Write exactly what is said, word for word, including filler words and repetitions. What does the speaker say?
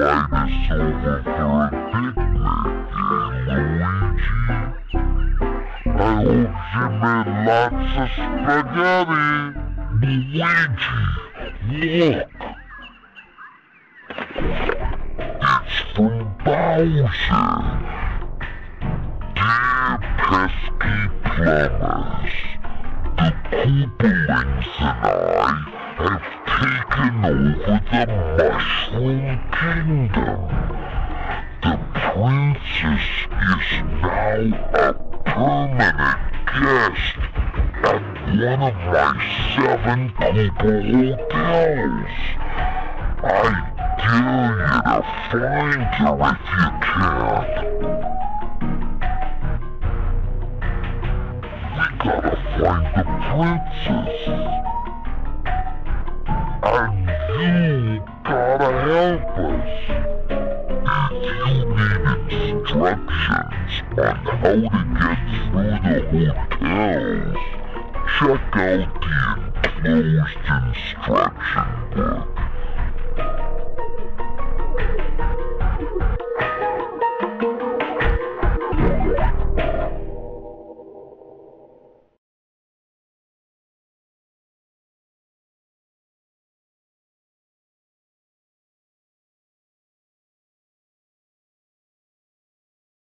invite us over for a picnic, eh, Luigi? I hope she made lots of spaghetti. Luigi, look! It's from Bowser. Dear pesky plumbers, the Koopalings and I have taken over the Mushroom Kingdom. The princess is now a permanent guest at one of my seven Koopa hotels. I dare you to find her if you can. We gotta find the princess. And you gotta help us. If you need instructions on how to get through the hotels, check out the enclosed instruction book.